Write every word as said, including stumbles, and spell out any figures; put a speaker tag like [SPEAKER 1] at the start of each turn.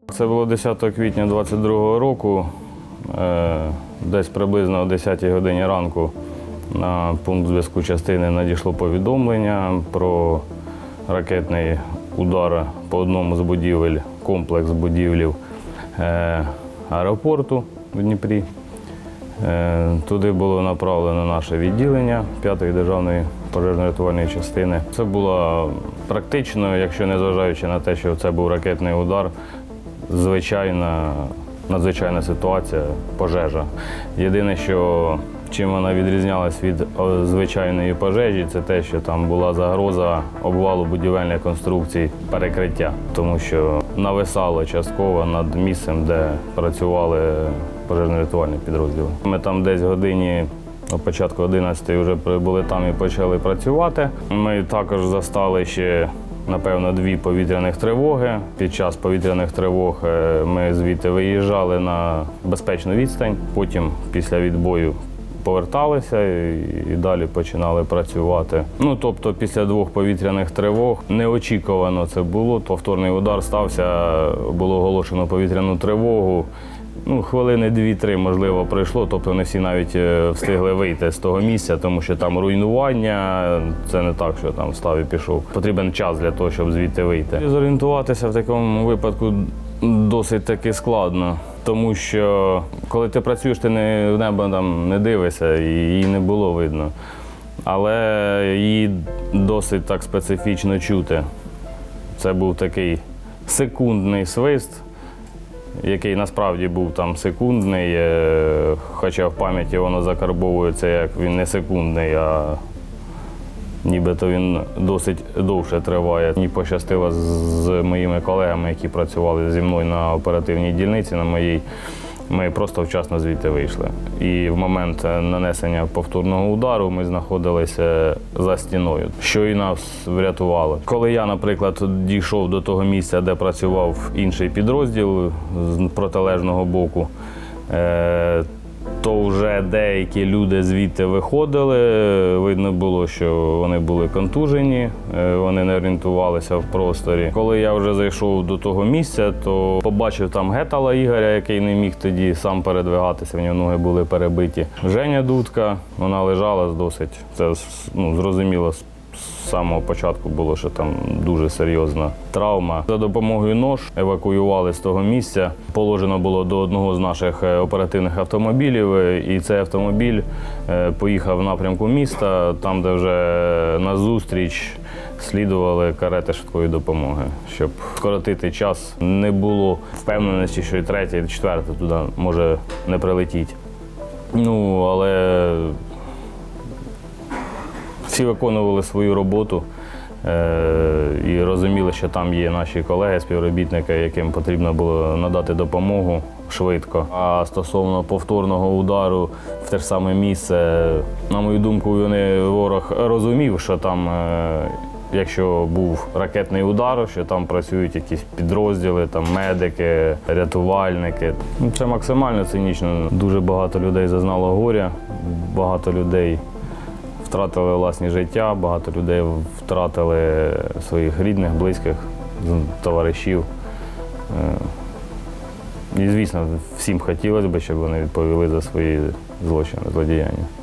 [SPEAKER 1] Це було десятого квітня двадцять другого року, десь приблизно о десятій годині ранку на пункт зв'язку частини надійшло повідомлення про ракетний удар по одному з будівель, комплекс будівлів аеропорту в Дніпрі. Туди було направлено наше відділення п'ятої державної пожежно-рятувальної частини. Це було практично, якщо не зважаючи на те, що це був ракетний удар, звичайна, надзвичайна ситуація, пожежа. Єдине, що чим вона відрізнялась від звичайної пожежі, це те, що там була загроза обвалу будівельних конструкцій, перекриття, тому що нависало частково над місцем, де працювали пожежно-рятувальні підрозділи. Ми там десь годині, о початку одинадцятої вже були там і почали працювати. Ми також застали ще, напевно, дві повітряних тривоги. Під час повітряних тривог ми звідти виїжджали на безпечну відстань, потім після відбою поверталися і далі починали працювати. Ну, тобто після двох повітряних тривог неочікувано це було. Повторний удар стався, було оголошено повітряну тривогу. Ну, хвилини дві-три, можливо, пройшло, тобто не всі навіть встигли вийти з того місця, тому що там руйнування, це не так, що там встав і пішов. Потрібен час для того, щоб звідти вийти. І зорієнтуватися в такому випадку досить таки складно, тому що коли ти працюєш, ти не, в небо там не дивишся, і її не було видно. Але її досить так специфічно чути. Це був такий секундний свист, який насправді був там секундний, хоча в пам'яті воно закарбовується, як він не секундний, а нібито він досить довше триває. Мені пощастило з моїми колегами, які працювали зі мною на оперативній дільниці, на моїй, ми просто вчасно звідти вийшли. І в момент нанесення повторного удару ми знаходилися за стіною, що і нас врятувало. Коли я, наприклад, дійшов до того місця, де працював інший підрозділ з протилежного боку, то вже деякі люди звідти виходили, видно було, що вони були контужені, вони не орієнтувалися в просторі. Коли я вже зайшов до того місця, то побачив там Гетала Ігоря, який не міг тоді сам передвигатися, в нього ноги були перебиті. Женя Дудка, вона лежала досить, це ну, зрозуміло, з самого початку було, що там дуже серйозна травма. За допомогою нож евакуювали з того місця. Положено було до одного з наших оперативних автомобілів, і цей автомобіль поїхав в напрямку міста, там, де вже назустріч слідували карети швидкої допомоги. Щоб скоротити час, не було впевненості, що і третя, і четверта туди може не прилетіти. Ну, але всі виконували свою роботу е і розуміли, що там є наші колеги, співробітники, яким потрібно було надати допомогу швидко. А стосовно повторного удару в те ж саме місце, на мою думку, вони, ворог розумів, що там, е якщо був ракетний удар, що там працюють якісь підрозділи, там медики, рятувальники. Це максимально цинічно. Дуже багато людей зазнало горя, багато людей втратили власні життя, багато людей втратили своїх рідних, близьких, товаришів. І, звісно, всім хотілося б, щоб вони відповіли за свої злочини, злодіяння.